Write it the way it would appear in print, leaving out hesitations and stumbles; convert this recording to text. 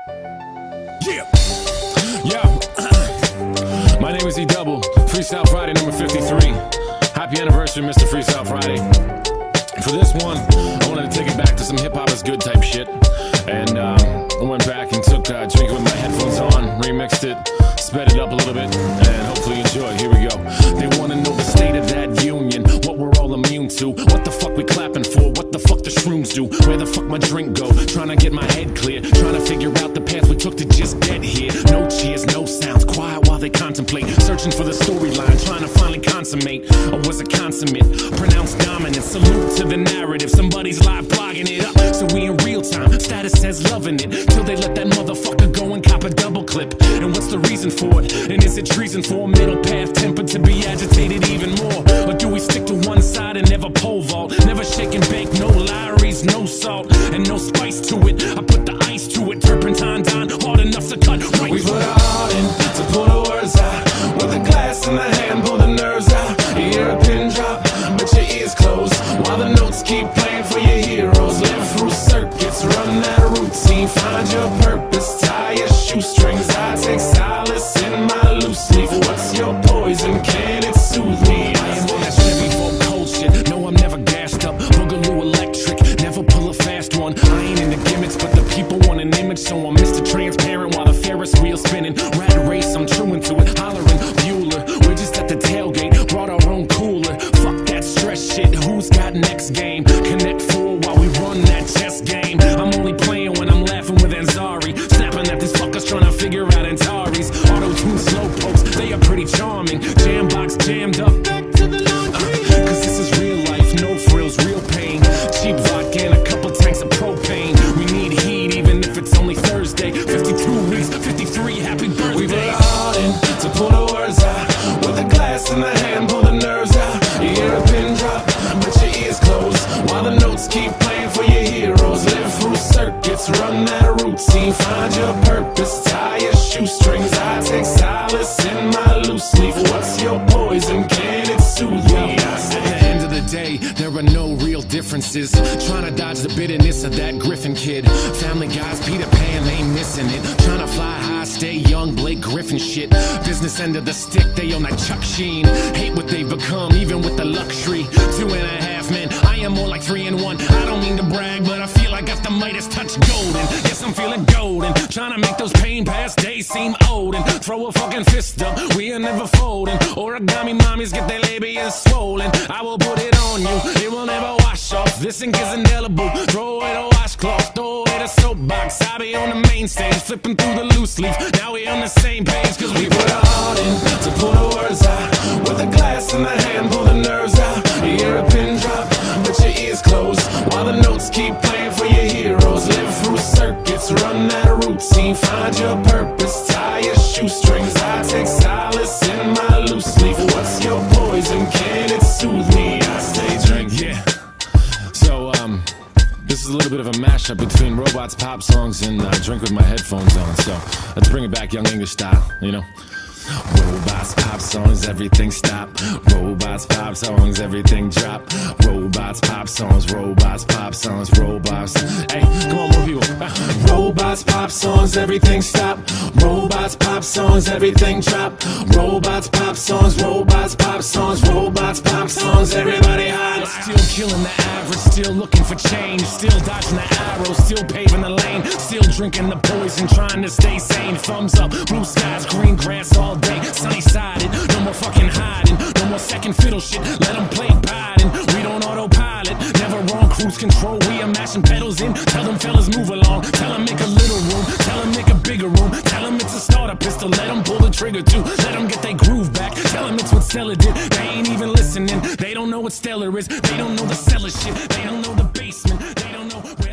Yeah. My name is E-Double. Freestyle Friday number 53. Happy anniversary, Mr. Freestyle Friday. For this one, I wanted to take it back to some hip-hop is good type shit. And I went back and took Drink It with my headphones on, remixed it, sped it up a little bit, and hopefully you enjoy it. Here we go. They want to know the state of that union, what we're all immune to, what the fuck we clapping for, what the fuck the shrooms do, where the fuck my drink go, trying to get my head clear, trying to figure out the path we took to just get here. No cheers, no sounds, quiet while they contemplate, searching for the storyline, trying to finally consummate, or was it consummate, pronounced dominant, salute to the narrative, somebody's live blogging it up, so we in real time, status says loving it, till they let that motherfucker go and cop a double clip, and what's the reason for it, and is it treason for a middle path tempered to be agitated even more, or do we stick to one side and never pole vault, never shake and bake, no Lowry's, no salt, and no spice to it, I put the ice to it, turpentine down, hard enough to cut right. We put our heart in to pull the words out, with a glass in the hand, pull the nerves out, you hear a pin drop, but your ears closed, while the notes keep playing for your heroes, live through circuits, run that routine, find your purpose, tie your shoestrings, I take solace in my loose leaf, what's your poison, can it soothe me? I am on that Chevy folk cold shit, no I'm never gassed up, boogaloo electric, never pull a fast one, I ain't into gimmicks, but the people want an image, so I'm Mr. Transparent while the Ferris wheel's spinning, rat race, I'm true into it, hollering, Bueller, we're just at the tailgate, brought our own cooler, fuck that stress shit, who's got next game, connect four while we run that chess game, I'm only playing when I'm laughing with Ansari, snapping at these fuckers trying to figure out Antares, auto-tune slow pokes, they are pretty charming, jam box jammed up, cause this is real life, no frills, real pain, cheap vodka and a couple tanks of propane, we need heat even if it's only Thursday, 52 weeks, 53, happy birthday. We put our heart in to pull the words out, with a glass in the hand, pull the nerves out, you hear a pin drop, but your ears closed, while the notes keep playing for your heroes, live through circuits, run that routine, find your purpose, tie your shoestrings, I take solace in my loose leaf, what's your poison, can it soothe me? At the end of the day, there are no real differences, trying to dodge the bitterness of that Griffin kid, Family Guys, Peter Pan, they missing it, trying to fly high, stay young, Blake Griffin shit, business end of the stick, they on that Chuck Sheen, hate what they've become, even with the luxury, 2.5 men, I am more like 3 in 1, I don't mean to brag, but I feel I got the Midas touch golden, yes I'm feeling golden, trying to make those pain past days seem old, and throw a fucking fist up, we are never folding, origami mommies get their labias swollen, I will put it on you, it will never wash off, this ink is indelible, throw away the washcloth, throw away the soapbox, I be on the main stage, flipping through the loose leaf, now we on the same page, cause we put our heart in to pull the words out, with a glass in the hand, pull the nerves out, you hear a pin drop, but your ears closed, while the notes keep playing for your heroes, live through circuits, run that routine, find your purpose, tie your shoestrings, I take solace in my loose leaf, what's your poison, can it soothe me? I stay drinking. Yeah. So, this is a little bit of a mashup between robots, pop songs, and Drink with my headphones on. So, let's bring it back Young English style, you know? Robots, pop songs, everything stop. Robots, pop songs, everything drop. Robots, pop songs, robots, pop songs, robots. Hey, come on, more people. Robots, pop songs, everything stop. Robots, pop songs, everything drop. Robots, pop songs, robots, pop songs, robots, pop songs, everybody hot. Still killing the average, still looking for change, still dodging the arrows, still paving the lane, still drinking the poison, trying to stay sane. Thumbs up, blue skies, green grass all day, sunny-sided, no more fucking hiding, no more second fiddle shit, let them play Biden, we don't autopilot, never on cruise control, we are mashing pedals in, tell them fellas move along, tell them make a little room, tell them make a bigger room, tell them it's a starter pistol, let them pull the trigger too, let them get their groove back, tell them it's what Stella did, they ain't even listening, they don't know what Stellar is, they don't know the cellar shit, they don't know the basement, they don't know where